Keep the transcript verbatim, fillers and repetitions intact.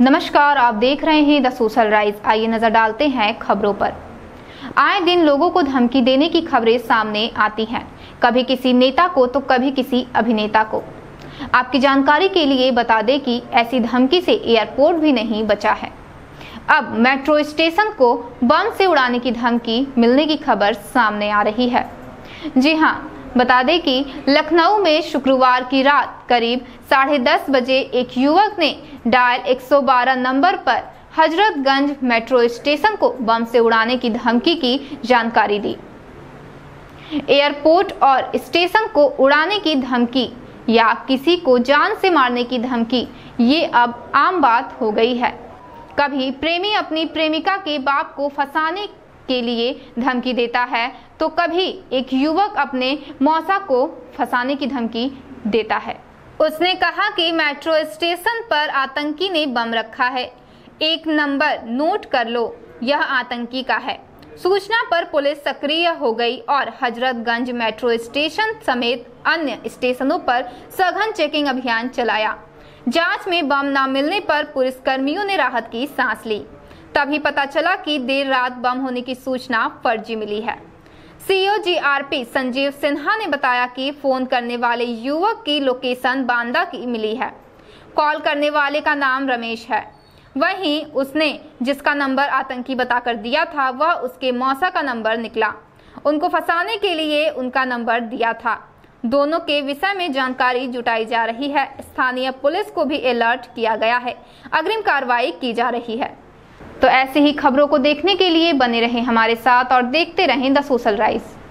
नमस्कार, आप देख रहे हैं द सोशल राइज। आइए नजर डालते हैं खबरों पर। आए दिन लोगों को धमकी देने की खबरें सामने आती हैं, कभी किसी नेता को तो कभी किसी अभिनेता को। आपकी जानकारी के लिए बता दें कि ऐसी धमकी से एयरपोर्ट भी नहीं बचा है। अब मेट्रो स्टेशन को बम से उड़ाने की धमकी मिलने की खबर सामने आ रही है। जी हां, बता दें कि लखनऊ में शुक्रवार की रात करीब साढ़े दस बजे एक युवक ने डायल एक सौ बारह नंबर पर हजरतगंज मेट्रो स्टेशन को बम से उड़ाने की धमकी की जानकारी दी। एयरपोर्ट और स्टेशन को उड़ाने की धमकी या किसी को जान से मारने की धमकी ये अब आम बात हो गई है। कभी प्रेमी अपनी प्रेमिका के बाप को फंसाने के लिए धमकी देता है, तो कभी एक युवक अपने मौसा को फंसाने की धमकी देता है। उसने कहा कि मेट्रो स्टेशन पर आतंकी ने बम रखा है, एक नंबर नोट कर लो, यह आतंकी का है। सूचना पर पुलिस सक्रिय हो गई और हजरतगंज मेट्रो स्टेशन समेत अन्य स्टेशनों पर सघन चेकिंग अभियान चलाया। जांच में बम न मिलने पर पुलिस कर्मियों ने राहत की सांस ली। तभी पता चला कि देर रात बम होने की सूचना फर्जी मिली है। सीओ जीआरपी संजीव सिन्हा ने बताया कि फोन करने वाले युवक की लोकेशन बांदा की मिली है। कॉल करने वाले का नाम रमेश है। वहीं उसने जिसका नंबर आतंकी बताकर दिया था वह उसके मौसा का नंबर निकला। उनको फंसाने के लिए उनका नंबर दिया था। दोनों के विषय में जानकारी जुटाई जा रही है। स्थानीय पुलिस को भी अलर्ट किया गया है। अग्रिम कार्रवाई की जा रही है। तो ऐसे ही खबरों को देखने के लिए बने रहें हमारे साथ और देखते रहें द सोशल राइज।